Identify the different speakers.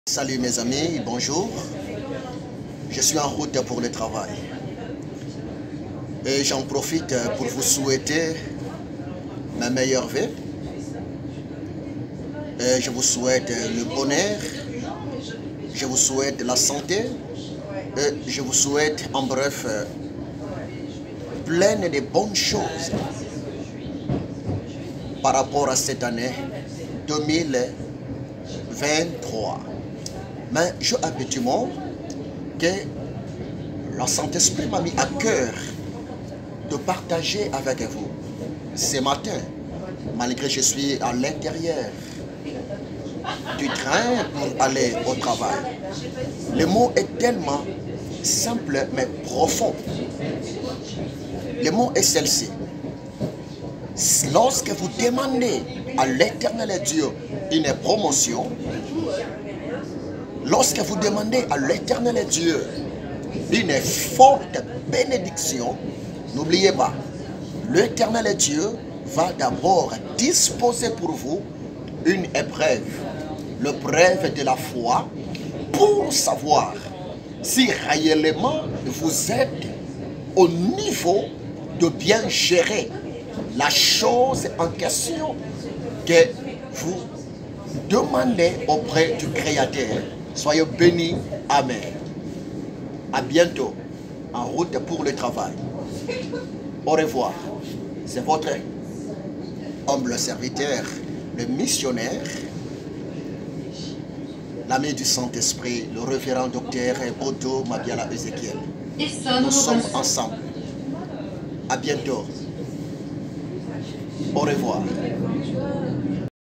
Speaker 1: Salut mes amis, bonjour. Je suis en route pour le travail. Et j'en profite pour vous souhaiter ma meilleure vie. Et je vous souhaite le bonheur. Je vous souhaite la santé. Et je vous souhaite en bref plein de bonnes choses par rapport à cette année 2023. Mais je habituellement que la Saint-Esprit m'a mis à cœur de partager avec vous ce matin, malgré que je suis à l'intérieur du train pour aller au travail. Le mot est tellement simple mais profond. Le mot est celle-ci. Lorsque vous demandez à l'Éternel Dieu une promotion, lorsque vous demandez à l'Éternel Dieu une forte bénédiction, n'oubliez pas, l'Éternel Dieu va d'abord disposer pour vous une épreuve, l'épreuve de la foi, pour savoir si réellement vous êtes au niveau de bien gérer la chose en question que vous demandez auprès du Créateur. Soyez bénis. Amen. À bientôt. En route pour le travail. Au revoir. C'est votre humble serviteur, le missionnaire, l'ami du Saint-Esprit, le révérend docteur Bodo Mabiala Ezekiel. Nous sommes ensemble. À bientôt. Au revoir.